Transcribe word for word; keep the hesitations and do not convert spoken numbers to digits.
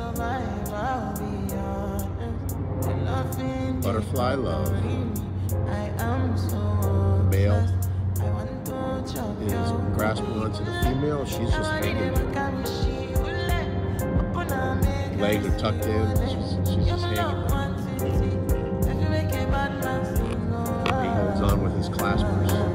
Butterfly love. The male is grasping onto the female. She's just hanging there. Legs are tucked in. She's, she's just hanging there. He holds on with his claspers.